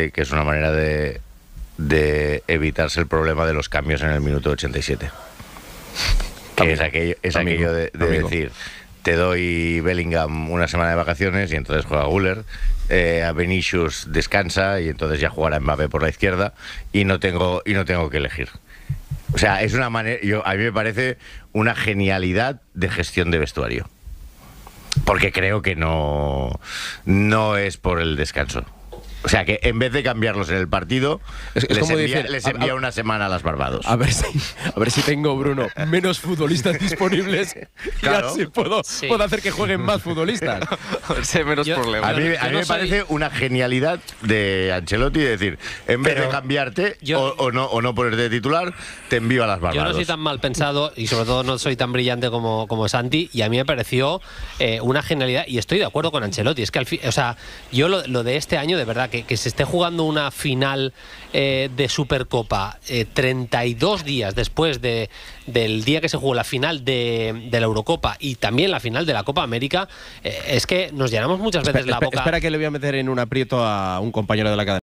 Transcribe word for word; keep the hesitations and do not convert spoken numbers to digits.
que es una manera de, de evitarse el problema de los cambios en el minuto ochenta y siete. Que amigo, es aquello, es amigo, aquello de, de decir, te doy Bellingham una semana de vacaciones y entonces juega Güler, eh, a Vinicius descansa y entonces ya jugará Mbappé por la izquierda y no tengo, y no tengo que elegir. O sea, es una manera, yo, a mí me parece una genialidad de gestión de vestuario. Porque creo que no, no es por el descanso. O sea, que en vez de cambiarlos en el partido, es, es les, como envía, decir, les envía a, una semana a las Barbados. A ver si, a ver si tengo, Bruno, menos futbolistas disponibles claro. y así puedo, sí. puedo hacer que jueguen más futbolistas. A ver si hay menos yo, problemas. A mí, a mí no me soy... parece una genialidad de Ancelotti decir, en vez Pero de cambiarte yo, o, o, no, o no ponerte de titular, te envío a las Barbados. Yo no soy tan mal pensado y sobre todo no soy tan brillante como, como Santi, y a mí me pareció eh, una genialidad y estoy de acuerdo con Ancelotti. Es que al fin, o sea, yo lo, lo de este año, de verdad, que, que se esté jugando una final eh, de Supercopa eh, treinta y dos días después de, del día que se jugó la final de, de la Eurocopa y también la final de la Copa América, eh, es que nos llenamos muchas veces espera, la boca. Espera que le voy a meter en un aprieto a un compañero de la cadena.